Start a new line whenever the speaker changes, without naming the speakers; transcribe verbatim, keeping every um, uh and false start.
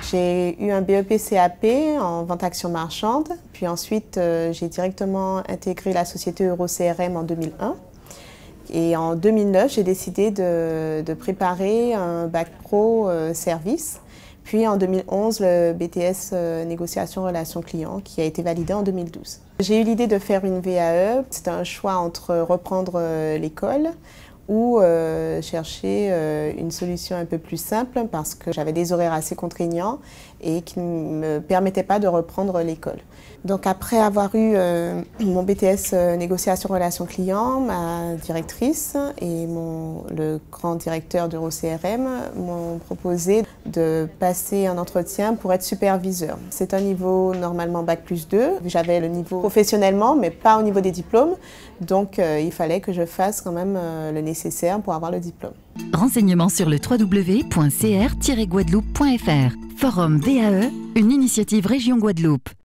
J'ai eu un B E P C A P en vente action marchande, puis ensuite euh, j'ai directement intégré la société EuroCRM en deux mille un. Et en deux mille neuf, j'ai décidé de, de préparer un bac pro euh, service. Puis en deux mille onze, le B T S euh, négociation relations clients qui a été validé en deux mille douze. J'ai eu l'idée de faire une V A E. C'était un choix entre reprendre euh, l'école ou euh, chercher euh, une solution un peu plus simple parce que j'avais des horaires assez contraignants et qui ne me permettaient pas de reprendre l'école. Donc après avoir eu euh, mon B T S euh, négociation relations clients, ma directrice et mon, le grand directeur d'EuroCRM m'ont proposé de passer un entretien pour être superviseur. C'est un niveau normalement bac plus deux. J'avais le niveau professionnellement mais pas au niveau des diplômes, donc euh, il fallait que je fasse quand même euh, le nécessaire pour avoir le diplôme.
Renseignements sur le w w w point c r tiret guadeloupe point f r. Forum V A E, une initiative Région Guadeloupe.